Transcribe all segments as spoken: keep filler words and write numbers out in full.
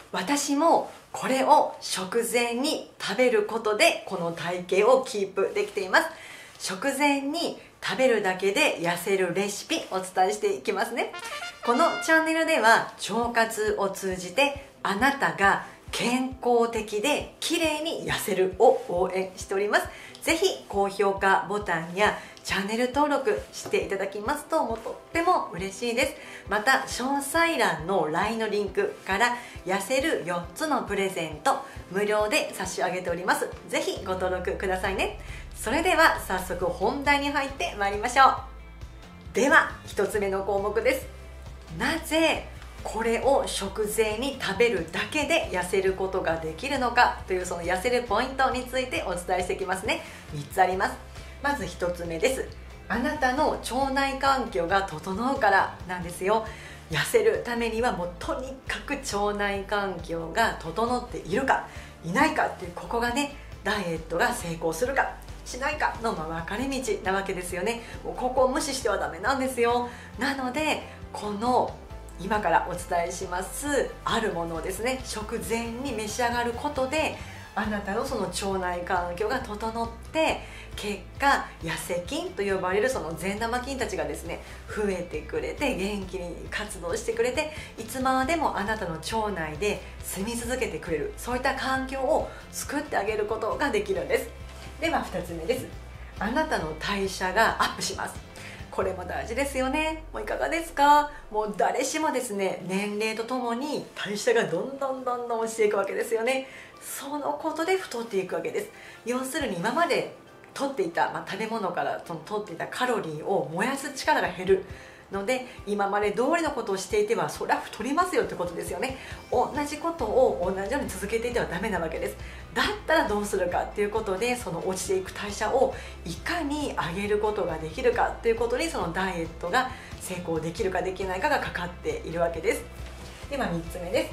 私もこれを食前に食べることでこの体型をキープできています。食前に食べるだけで痩せるレシピお伝えしていきますね。このチャンネルでは腸活を通じてあなたが健康的で綺麗に痩せるを応援しております。ぜひ高評価ボタンやチャンネル登録していただきますともうとっても嬉しいです。また詳細欄の ライン のリンクから痩せるよっつのプレゼント無料で差し上げております。ぜひご登録くださいね。それでは早速本題に入ってまいりましょう。ではひとつめの項目です。なぜこれを食前に食べるだけで痩せることができるのかというその痩せるポイントについてお伝えしていきますね。みっつあります。まずひとつめです。あなたの腸内環境が整うからなんですよ。痩せるためにはもうとにかく腸内環境が整っているかいないかっていうここがね、ダイエットが成功するかしないかのまあ分かれ道なわけですよね。もうここを無視してはダメなんですよ。なのでこの今からお伝えしますあるものをですね、食前に召し上がることであなたのその腸内環境が整って結果痩せ菌と呼ばれるその善玉菌たちがですね増えてくれて元気に活動してくれていつまでもあなたの腸内で住み続けてくれる、そういった環境を作ってあげることができるんです。ではふたつめです。あなたの代謝がアップします。これも大事ですよね。もういかがですか？もう誰しもですね、年齢とともに代謝がどんどんどんどん落ちていくわけですよね。そのことで太っていくわけです。要するに今まで取っていた、まあ、食べ物からその取っていたカロリーを燃やす力が減るので、今まで通りのことをしていてはそりゃ太りますよってことですよね。同じことを同じように続けていてはダメなわけです。だったらどうするかっていうことで、その落ちていく代謝をいかに上げることができるかっていうことに、そのダイエットが成功できるかできないかがかかっているわけです。ではみっつめです。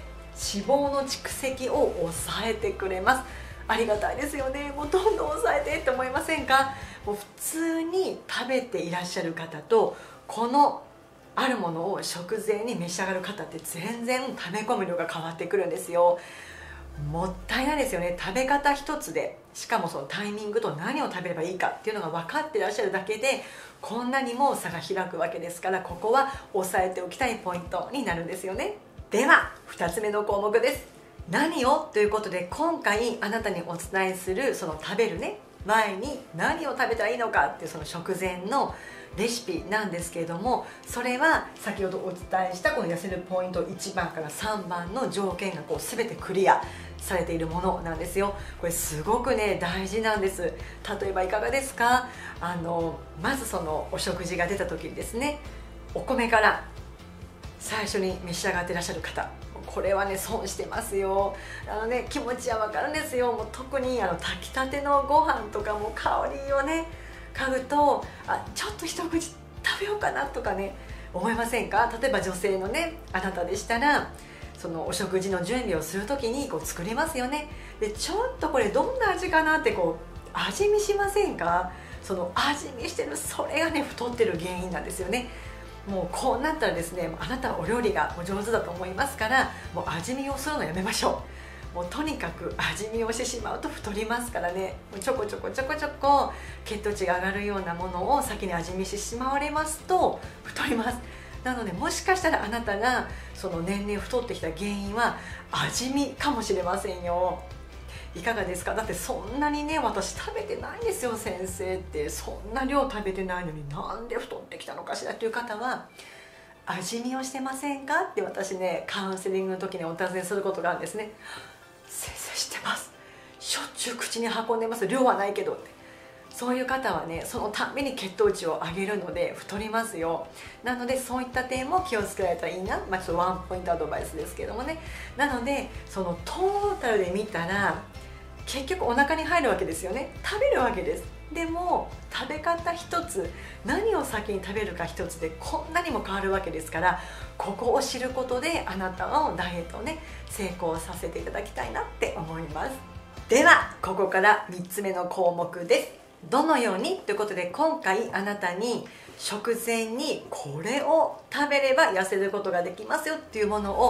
脂肪の蓄積を抑えてくれます。ありがたいですよね。もうどんどん抑えてって思いませんか？もう普通に食べていらっしゃる方とこのあるものを食前に召し上がる方って全然食べ込む量が変わってくるんですよ。もったいないですよね。食べ方一つで、しかもそのタイミングと何を食べればいいかっていうのが分かっていらっしゃるだけでこんなにも差が開くわけですから、ここは押さえておきたいポイントになるんですよね。ではふたつめの項目です。何をということで、今回あなたにお伝えするその食べるね前に何を食べたらいいのかっていうその食前のレシピなんですけれども、それは先ほどお伝えしたこの痩せるポイントいちばんからさんばんの条件がこう全てクリアされているものなんですよ。これすごくね大事なんです。例えばいかがですか？あのまずそのお食事が出た時にですね、お米から最初に召し上がっていらっしゃる方、これはね損してますよ。あのね気持ちはわかるんですよ。もう特にあの炊きたてのご飯とかも香りをね嗅ぐと、あちょっと一口食べようかなとかね思いませんか？例えば女性のねあなたでしたらそのお食事の準備をする時にこう作りますよね。でちょっとこれどんな味かなってこう味見しませんか？その味見してるそれがね太ってる原因なんですよね。もうこうなったらですね、あなたはお料理がお上手だと思いますから、もう味見をするのやめましょう。もうとにかく味見をしてしまうと太りますからね。ちょこちょこちょこちょこ血糖値が上がるようなものを先に味見してしまわれますと太ります。なのでもしかしたらあなたがその年々太ってきた原因は味見かもしれませんよ。いかがですか？だってそんなにね私食べてないんですよ先生って、そんな量食べてないのになんで太ってきたのかしらっていう方は味見をしてませんかって私ねカウンセリングの時にお尋ねすることがあるんですね。先生知ってます、しょっちゅう口に運んでます、量はないけどって。そういう方はねそのたんびに血糖値を上げるので太りますよ。なのでそういった点も気をつけられたらいいな、まあ、ちょっとワンポイントアドバイスですけどもね。なのでそのトータルで見たら結局お腹に入るわけですよね。食べるわけです。でも食べ方一つ、何を先に食べるか一つでこんなにも変わるわけですから、ここを知ることであなたのダイエットをね成功させていただきたいなって思います。ではここからみっつめの項目です。どのようにということで、今回あなたに食前にこれを食べれば痩せることができますよっていうものを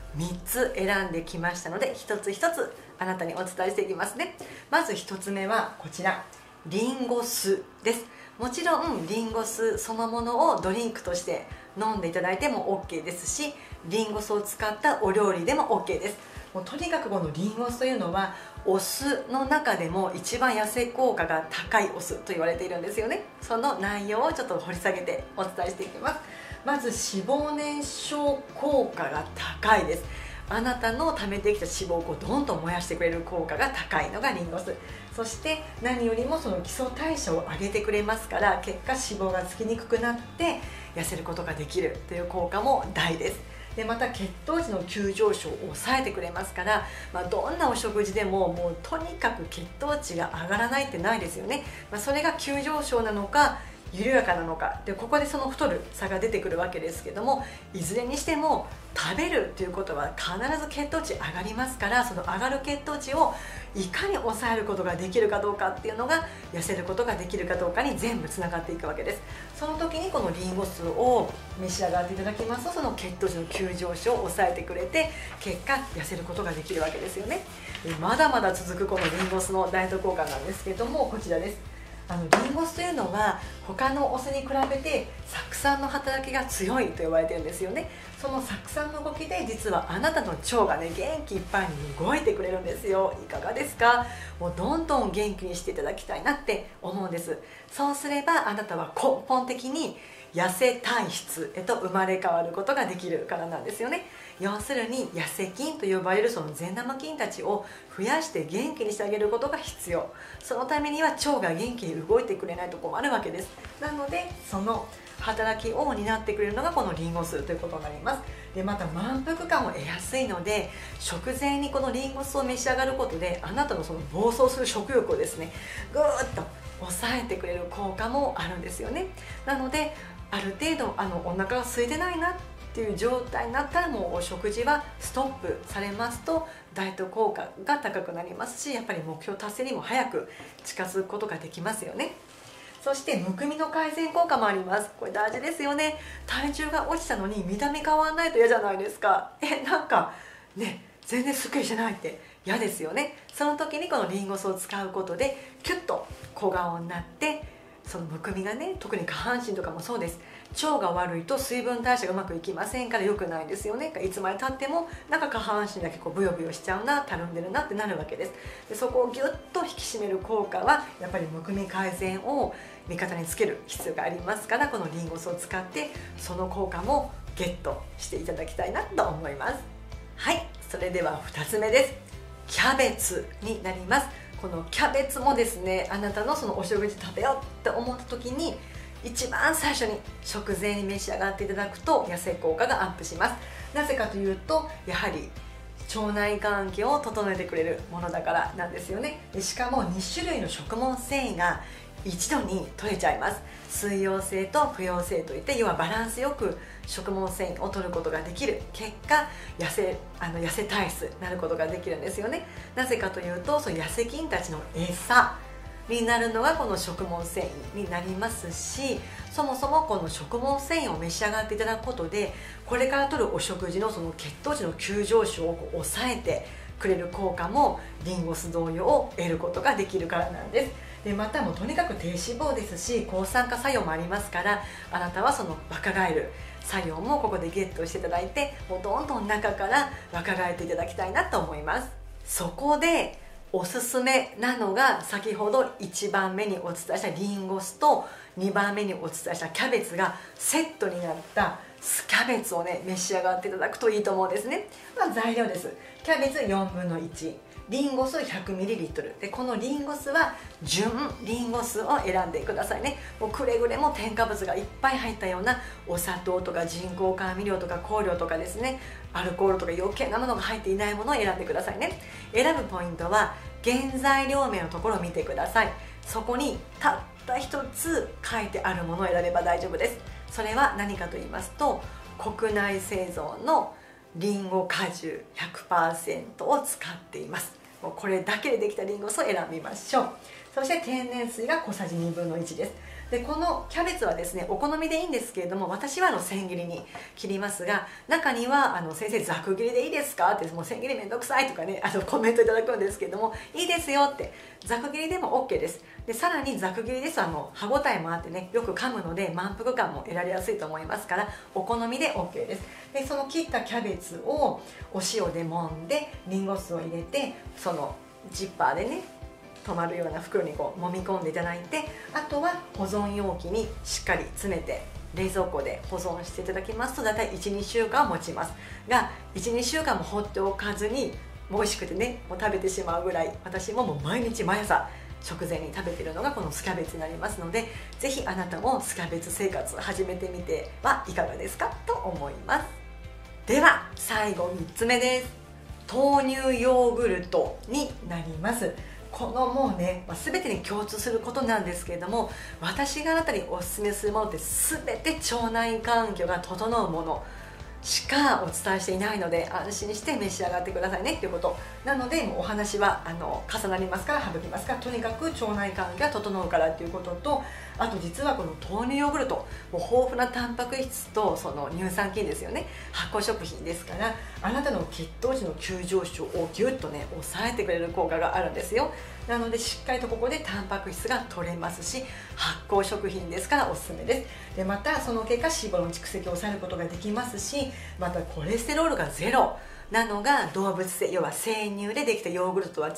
みっつ選んできましたので、一つ一つあなたにお伝えしていきますね。まずひとつめはこちら、リンゴ酢です。もちろんリンゴ酢そのものをドリンクとして飲んでいただいても OK ですし、リンゴ酢を使ったお料理でも OK です。もうとにかくこのリンゴ酢というのはお酢の中でも一番痩せ効果が高いお酢と言われているんですよね。その内容をちょっと掘り下げてお伝えしていきます。まず脂肪燃焼効果が高いです。あなたの溜めてきた脂肪をこうどんどん燃やしてくれる効果が高いのがリンゴ酢。そして何よりもその基礎代謝を上げてくれますから、結果脂肪がつきにくくなって痩せることができるという効果も大です。でまた血糖値の急上昇を抑えてくれますから、まあ、どんなお食事でももうとにかく血糖値が上がらないってないですよね。まあ、それが急上昇なのか緩やかなのかで、ここでその太る差が出てくるわけですけども、いずれにしても食べるということは必ず血糖値上がりますから、その上がる血糖値をいかに抑えることができるかどうかっていうのが痩せることができるかどうかに全部つながっていくわけです。その時にこのリンゴ酢を召し上がっていただきますと、その血糖値の急上昇を抑えてくれて、結果痩せることができるわけですよね。まだまだ続くこのリンゴ酢のダイエット効果なんですけども、こちらです。あのリンゴ酢というのは他のお酢に比べて酢酸の働きが強いと言われてるんですよね。その酢酸の動きで実はあなたの腸がね元気いっぱいに動いてくれるんですよ。いかがですか？もうどんどん元気にしていただきたいなって思うんです。そうすればあなたは根本的に痩せ体質へと生まれ変わることができるからなんですよね。要するに痩せ菌と呼ばれるその善玉菌たちを増やして元気にしてあげることが必要。そのためには腸が元気に動いてくれないと困るわけです。なのでその働きを担ってくれるのがこのリンゴ酢ということになります。でまた満腹感を得やすいので、食前にこのリンゴ酢を召し上がることであなたのその暴走する食欲をですねぐーっと抑えてくれる効果もあるんですよね。なのである程度あのお腹が空いてないなっていう状態になったら、もうお食事はストップされますとダイエット効果が高くなりますし、やっぱり目標達成にも早く近づくことができますよね。そしてむくみの改善効果もあります。これ大事ですよね。体重が落ちたのに見た目変わらないと嫌じゃないですか。えなんかね全然すっきりしないって嫌ですよね。その時にこのリンゴ酢を使うことでキュッと小顔になって、そのむくみがね、特に下半身とかもそうです。腸が悪いと水分代謝がうまくいきませんから良くないですよね。いつまでたってもなんか下半身だけこうブヨブヨしちゃうな、たるんでるなってなるわけです。でそこをギュッと引き締める効果はやっぱりむくみ改善を味方につける必要がありますから、このリンゴ酢を使ってその効果もゲットしていただきたいなと思います。はい、それではふたつめです。キャベツになります。このキャベツもですね、あなたのそのお食事食べようって思った時に一番最初に食前に召し上がっていただくと痩せ効果がアップします。なぜかというと、やはり腸内環境を整えてくれるものだからなんですよね。でしかもに種類の食物繊維が一度に取れちゃいます。水溶性と不溶性といって、要はバランスよく食物繊維を取ることができる結果、痩せあの痩せ体質になることができるんですよね。なぜかというと、その痩せ菌たちの餌になるのがこの食物繊維になりますし、そもそもこの食物繊維を召し上がっていただくことで、これから取るお食事のその血糖値の急上昇をこう抑えてくれる効果もリンゴ酢同様得ることができるからなんです。でまたもうとにかく低脂肪ですし、抗酸化作用もありますから、あなたはその若返る作用もここでゲットしていただいて、もうどんどん中から若返っていただきたいなと思います。そこでおすすめなのが、先ほどいちばんめにお伝えしたリンゴ酢とにばんめにお伝えしたキャベツがセットになった酢キャベツをね召し上がっていただくといいと思うんですね。まあ、材料です。キャベツよんぶんのいち、リンゴ酢 ひゃくミリリットル で、このリンゴ酢は純リンゴ酢を選んでくださいね。もうくれぐれも添加物がいっぱい入ったようなお砂糖とか人工甘味料とか香料とかですね、アルコールとか余計なものが入っていないものを選んでくださいね。選ぶポイントは原材料名のところを見てください。そこにたった一つ書いてあるものを選べば大丈夫です。それは何かと言いますと、国内製造のリンゴ果汁 ひゃくパーセント を使っています。もうこれだけでできたリンゴ酢を選びましょう。そして天然水が小さじにぶんのいちです。 でこのキャベツはですねお好みでいいんですけれども、私はあの千切りに切りますが、中にはあの先生ざく切りでいいですかって、もう千切りめんどくさいとかねあのコメントいただくんですけれども、いいですよって、ざく切りでも OK です。でさらにざく切りですとあの歯ごたえもあってね、よく噛むので満腹感も得られやすいと思いますから、お好みで OK です。でその切ったキャベツをお塩で揉んでリンゴ酢を入れて、そのジッパーでね止まるような袋にこう揉み込んでいただいて、あとは保存容器にしっかり詰めて冷蔵庫で保存していただきますと、だいたいいちにしゅうかん持ちますが、いちにしゅうかんも放っておかずに美味しくてねもう食べてしまうぐらい、私ももう毎日毎朝食前に食べているのがこのスキャベツになりますので、ぜひあなたもスキャベツ生活始めてみてはいかがですかと思います。では最後みっつめです。豆乳ヨーグルトになります。このもうね、まあ、全てに共通することなんですけれども、私があなたにおすすめするものって全て腸内環境が整うものしかお伝えしていないので、安心して召し上がってくださいねっていうことなので、もうお話はあの重なりますから省きますから、とにかく腸内環境が整うからっていうことと、あと実はこの豆乳ヨーグルトもう豊富なタンパク質とその乳酸菌ですよね、発酵食品ですから、あなたの血糖値の急上昇をギュッとね抑えてくれる効果があるんですよ。なのでしっかりとここでタンパク質が取れますし、発酵食品ですからおすすめです。でまたその結果脂肪の蓄積を抑えることができますし、またコレステロールがゼロなのが動物性、要は生乳でできたヨーグルトとは違って、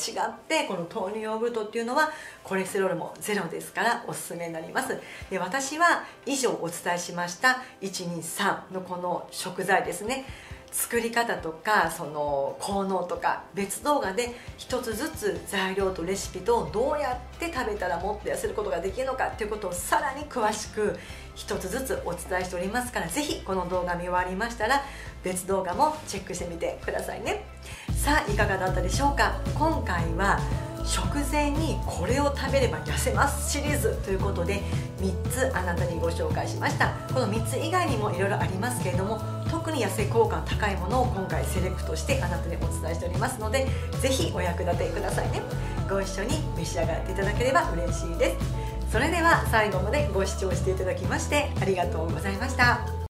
この豆乳ヨーグルトっていうのはコレステロールもゼロですからおすすめになります。で私は以上お伝えしましたいちにさんのこの食材ですね、作り方とかその効能とか別動画で一つずつ材料とレシピとどうやって食べたらもっと痩せることができるのかっていうことをさらに詳しく一つずつお伝えしておりますから、ぜひこの動画見終わりましたら別動画もチェックしてみてくださいね。さあいかがだったでしょうか。今回は食前にこれを食べれば痩せますシリーズということでみっつあなたにご紹介しました。このみっつ以外にもいろいろありますけれども、特に痩せ効果の高いものを今回セレクトしてあなたにお伝えしておりますので、ぜひお役立てくださいね。ご一緒に召し上がっていただければ嬉しいです。それでは最後までご視聴していただきましてありがとうございました。